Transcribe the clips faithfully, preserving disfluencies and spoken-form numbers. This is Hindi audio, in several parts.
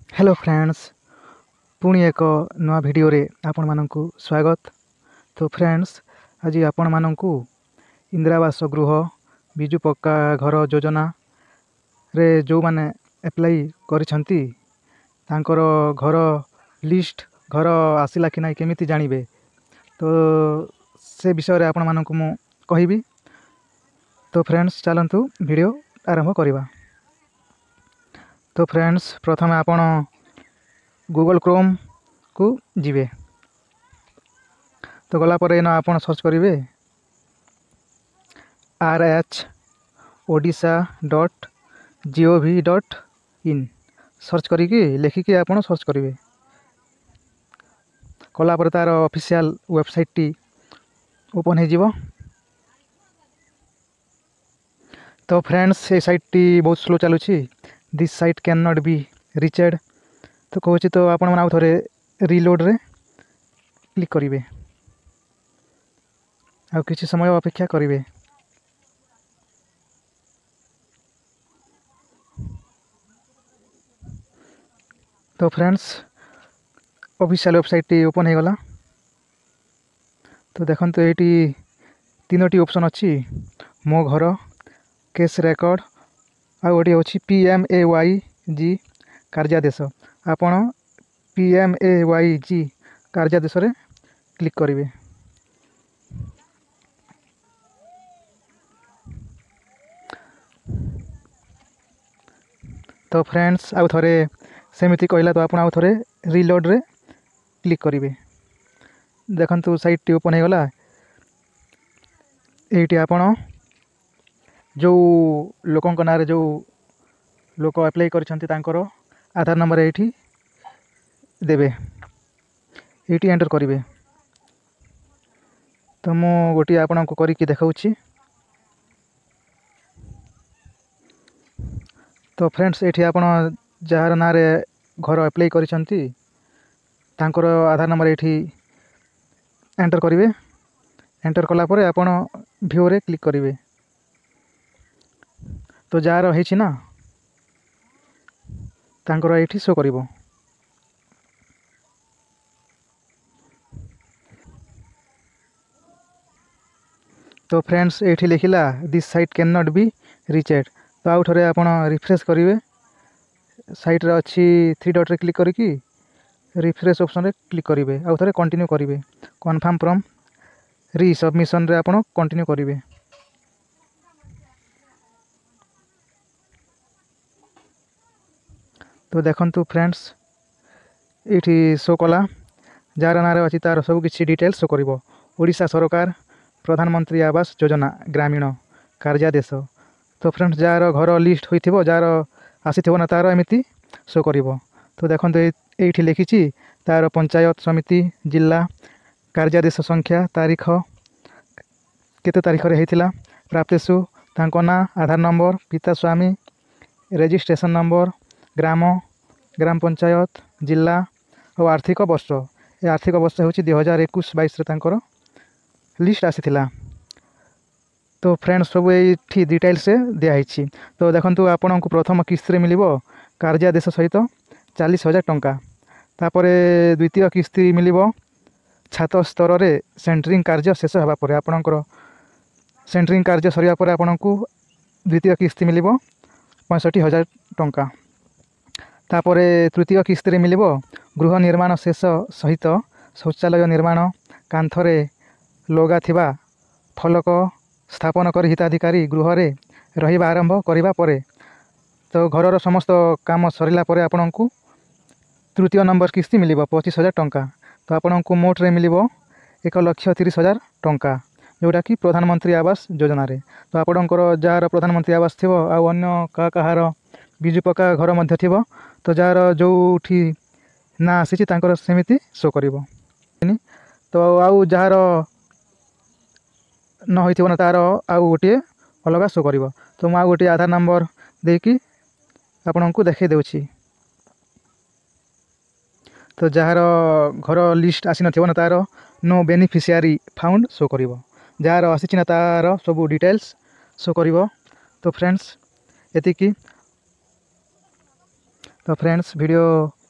हेलो फ्रेंड्स, पुणी एक नवा वीडियो रे आपण मानकु स्वागत। तो फ्रेंड्स, आज आपण मानकु इंदिरा आवास गृह बिजु पक्का घर योजना रे जो माने अप्लाई करिसंती तांकर घर लिस्ट घर आसिला कि नाही केमिति जानिबे, तो से विषय रे आपण मानकु मु कहिबी। तो फ्रेंड्स, चलंतु वीडियो आरंभ करिबा। तो फ्रेंड्स, प्रथम आपण गूगल क्रोम को जीवे। तो गला पर ना आपण सर्च करेंगे R H Odisha dot G O V dot in search करिकी लेखिकी आपण सर्च करेंगे। कला पर तार ऑफिशियल वेबसाइट टी ओपन हो। तो फ्रेंड्स, ये साइट टी बहुत स्लो चलुची। This site can not be reached तो कहूँ तो आपण मैंने आउ थे रिलोड रे क्लिक करेंगे। आ किसी समय अपेक्षा करेंगे। तो फ्रेंड्स, ऑफिशियल वेबसाइट टी ओपन हो गला। तो देखो तो ये तीनोटी ऑप्शन अच्छी मो घर केस रेकर्ड आ गोटे अच्छी P M A Y G कार्यादेश। आपण P M A Y G कार्यादेश रे क्लिक करेंगे। तो फ्रेंड्स, आउ थे सेमती कहला तो आपण आउ थे रिलोड रे क्लिक करेंगे। देखो साइट टी ओपन हो गला। ये आपण जो लोकों ना रे जो लोक अप्लाई कर आधार नंबर ये देवे, ये एंटर करेंगे। तो मु गोटे आपण को करके देखाऊँ। तो फ्रेंड्स, ये आपण जार ना रे घर अप्लाई करिसंती तांकर आधार नंबर ये एंटर करेंगे। एंटर कला परे आपण व्यू रे क्लिक करेंगे। तो जार है ना तांकर ये शो करिवो। तो फ्रेंड्स, ये लिखिला this site can not be reached. तो आउ थे आप रिफ्रेश करेंगे। साइट रे अच्छी थ्री डॉट रे क्लिक करके रिफ्रेश ऑप्शन रे क्लिक करेंगे। आउ थे कंटिन्यू करेंगे। कन्फर्म फ्रॉम री सबमिशन रे आप कंटिन्यू करेंगे। तो देखंतु फ्रेंड्स, ये शो कला जार ना रे अच्छी तार सब किसी डिटेल्स शो करिवो। ओडिशा सरकार प्रधानमंत्री आवास योजना ग्रामीण कार्यादेश। तो फ्रेंड्स, जार घर लिस्ट होइथिबो जार आसीथिबो ना तार एमिति शो करिवो। तो देखंतु ये लिखिछि तार पंचायत समिति जिला कार्यादेश संख्या तारीख केते तारीख रे हेतिला प्राप्तेसु तांको ना आधार नंबर पिता स्वामी रजिस्ट्रेशन नंबर ग्राम ग्राम पंचायत जिला और आर्थिक वर्ष। ये आर्थिक वर्ष हूँ दुई हजार एक बैश लिस्ट आसीथिला। तो फ्रेंड्स, सब ये डिटेल्स से दिखाई। तो देखो आपण को प्रथम किस्त रे मिलिबो कार्यादेश सहित चालीस हजार टंका। तापर द्वितीय किस्ती मिलिबो छात स्तर रे सेंटरिंग कार्य शेष होगा पर आपणकर सेंटरिंग कार्य सरिया पर आपण को द्वितीय किस्ती मिलिबो पैंसठ हजार टंका। तापर तृतीय किस्ती रे मिलिबो गृह निर्माण शेष सहित शौचालय निर्माण कांथरे लगा थिबा फलक स्थापन कर हिताधिकारी गृह रे रहिबा आरंभ करिबा परे। तो घरर समस्त काम सरिला परे आपण को तृतीय नंबर किस्ती मिलिबो पच्चीस हजार टंका। तो आपण को मोट रे मिलिबो एक लक्ष तीस हजार टंका, जोटा कि प्रधानमंत्री आवास योजना रे। तो आपणकर जार प्रधानमंत्री आवास थिबो आ अन्य का कहार बिजु पक्का घर मध्य थिबो, तो जार जोठी ना आसी तांकर सेमिति शो करिवो। तो आउ जार न होइथिबो ना तार आउ गोटे अलग शो करिवो। तो मु गोटे आधार नंबर देकी आपण को देखे देउछि। तो जार घर लिस्ट आसी नथिबो ना तार नो बेनिफिशियरी फाउंड शो करिवो। जार आसी ना तार सब डिटेल्स शो करिवो। तो फ्रेंड्स, एतिकी। तो फ्रेंड्स, वीडियो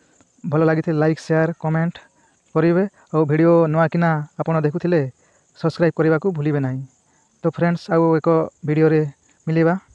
ଭଲ ଲାଗିଥିଲେ ଲାଇକ୍ ସେୟାର କମେଣ୍ଟ କରିବେ ଆଉ ଭିଡ଼ିଓ ନୂଆ କିନା ଆପଣ ଦେଖୁଥିଲେ ସବସ୍କ୍ରାଇବ୍ କରିବାକୁ ଭୁଲିବେ ନାହିଁ। ତ ଫ୍ରେଣ୍ଡସ୍ ଆଉ ଏକ ଭିଡ଼ିଓରେ ମିଳିବା।